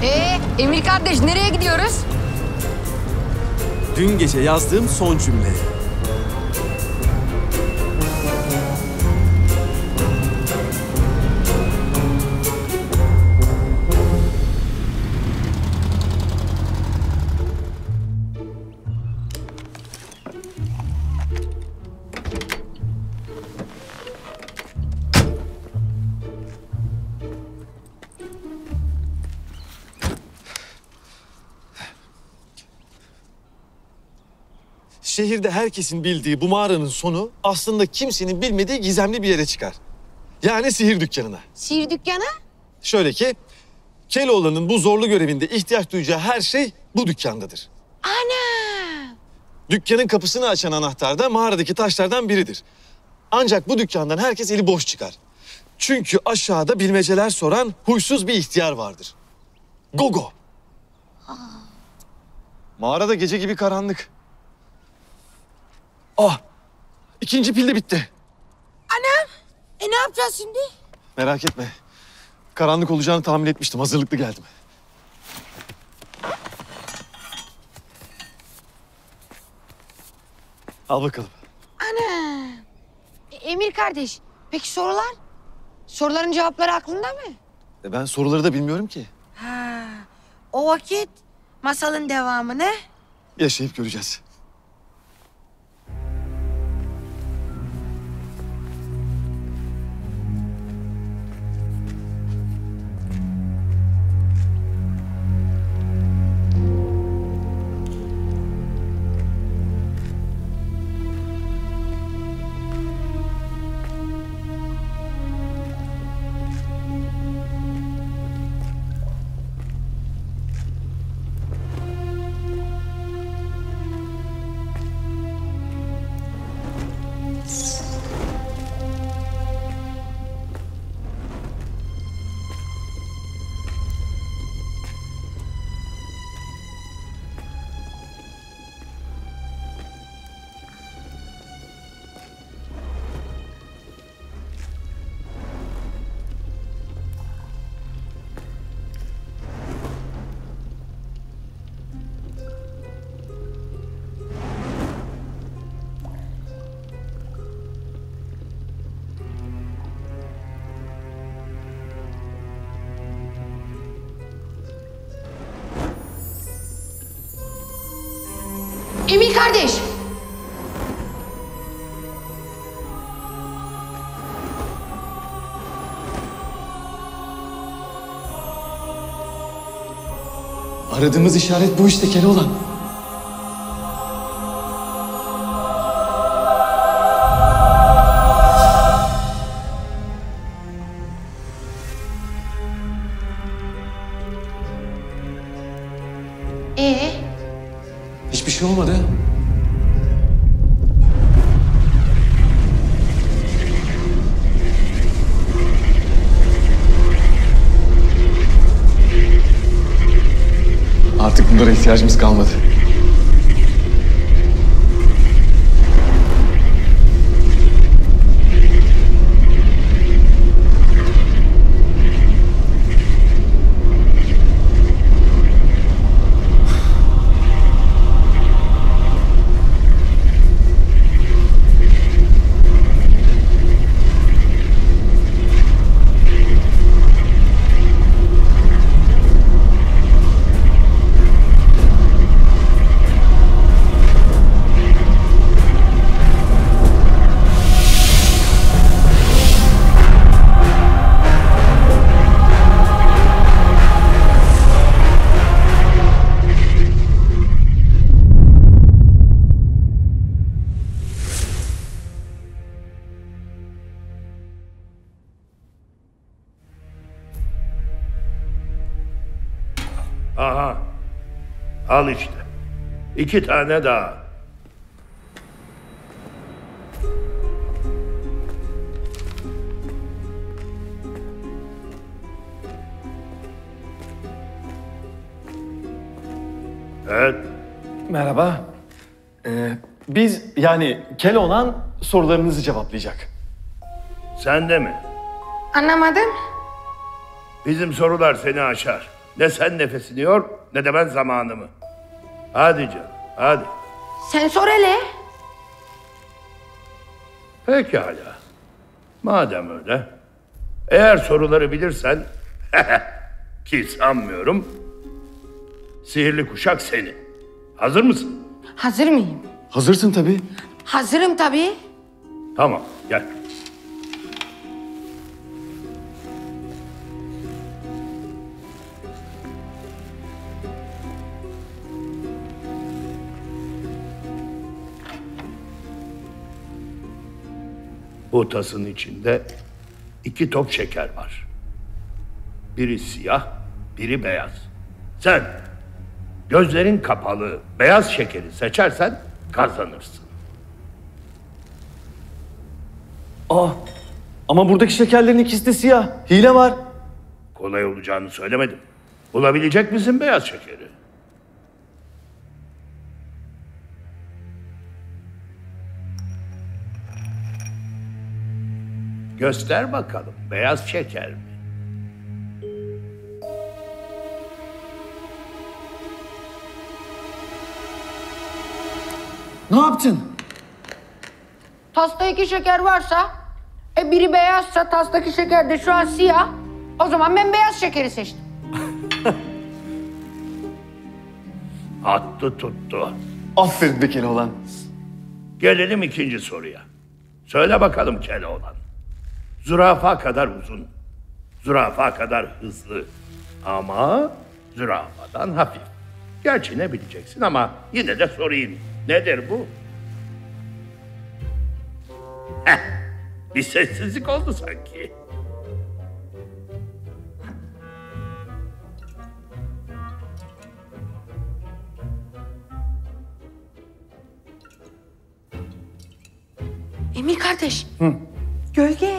Emir kardeş nereye gidiyoruz? Dün gece yazdığım son cümle. Şehirde herkesin bildiği bu mağaranın sonu aslında kimsenin bilmediği gizemli bir yere çıkar. Yani sihir dükkanına. Sihir dükkanı? Şöyle ki, Keloğlan'ın bu zorlu görevinde ihtiyaç duyacağı her şey bu dükkandadır. Ana! Dükkanın kapısını açan anahtar da mağaradaki taşlardan biridir. Ancak bu dükkandan herkes eli boş çıkar. Çünkü aşağıda bilmeceler soran huysuz bir ihtiyar vardır. Gogo. Mağarada gece gibi karanlık. İkinci pil de bitti. Anam! Ne yapacağız şimdi? Merak etme. Karanlık olacağını tahmin etmiştim. Hazırlıklı geldim. Al bakalım. Ana! Emir kardeş, peki sorular? Soruların cevapları aklında mı? Ben soruları da bilmiyorum ki. Ha, o vakit masalın devamını... Yaşayıp göreceğiz. Emir kardeş! Aradığımız işaret bu işte Keloğlan. Hiçbir şey olmadı. Artık bunlara ihtiyacımız kalmadı. Aha. Al işte. 2 tane daha. Evet. Merhaba. Biz yani Keloğlan sorularınızı cevaplayacak. Sen de mi? Anlamadım. Bizim sorular seni aşar. Ne sen nefesini yor, ne de ben zamanımı. Hadi canım, hadi. Sen sor hele. Pekala. Madem öyle. Eğer soruları bilirsen, ki sanmıyorum, sihirli kuşak senin. Hazır mısın? Hazır mıyım? Hazırsın tabii. Hazırım tabii. Tamam, gel. Bu tasın içinde 2 top şeker var. Biri siyah, biri beyaz. Sen gözlerin kapalı beyaz şekeri seçersen kazanırsın. Ama buradaki şekerlerin ikisi de siyah. Hile var. Kolay olacağını söylemedim. Bulabilecek misin beyaz şekeri? Göster bakalım, beyaz şeker mi? Ne yaptın? Tasta 2 şeker varsa, biri beyazsa tastaki şeker de şu an siyah. O zaman ben beyaz şekeri seçtim. Attı tuttu. Aferin be Keloğlan. Gelelim ikinci soruya. Söyle bakalım Keloğlan. Zürafa kadar uzun, zürafa kadar hızlı ama zürafadan hafif. Gerçi ne bileceksin ama yine de sorayım. Nedir bu? Heh, bir sessizlik oldu sanki. Emir kardeş. Gölge.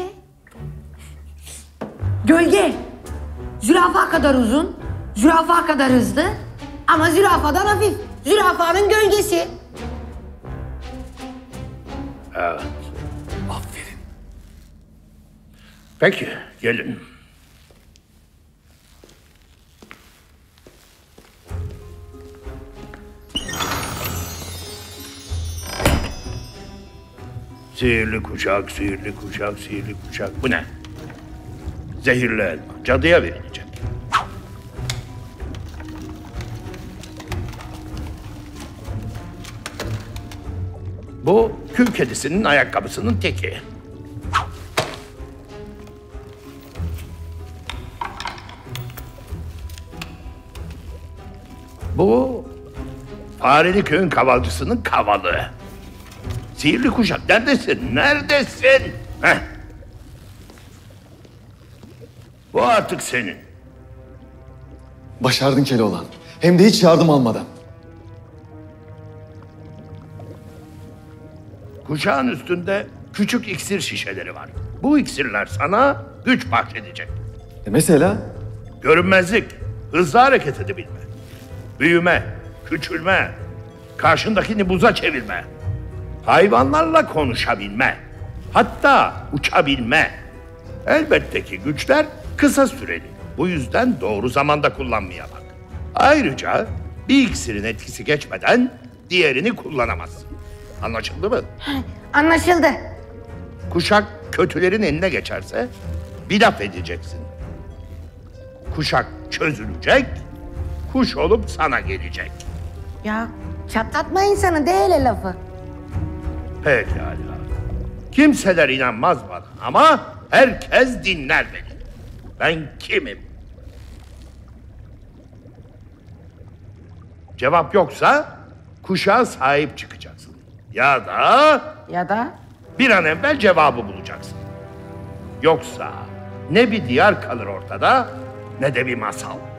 Gölge. Zürafa kadar uzun, zürafa kadar hızlı ama zürafadan hafif. Zürafanın gölgesi. Evet. Aferin. Peki, gelin. Sihirli kuşak, sihirli kuşak, sihirli kuşak. Bu ne? Zehirli elma. Cadıya verilecek. Bu kül kedisinin ayakkabısının teki. Bu fareli köyün kavalcısının kavalı. Sihirli kuşak neredesin? Neredesin? Heh. Bu artık senin. Başardın Keloğlan. Hem de hiç yardım almadan. Kuşağın üstünde küçük iksir şişeleri var. Bu iksirler sana güç bahşedecek. Mesela? Görünmezlik, hızlı hareket edebilme, büyüme, küçülme, karşındakini buza çevirme, hayvanlarla konuşabilme, hatta uçabilme. Elbette ki güçler kısa süreli. Bu yüzden doğru zamanda kullanmaya bak. Ayrıca bir iksirin etkisi geçmeden diğerini kullanamazsın. Anlaşıldı mı? Anlaşıldı. Kuşak kötülerin eline geçerse bir laf edeceksin. Kuşak çözülecek, kuş olup sana gelecek. Ya çatlatma insanı de hele lafı. Pekala. Kimseler inanmaz bana ama herkes dinler beni. Ben kimim? Cevap yoksa kuşağa sahip çıkacaksın. Ya da bir an evvel cevabı bulacaksın. Yoksa ne bir diyar kalır ortada ne de bir masal.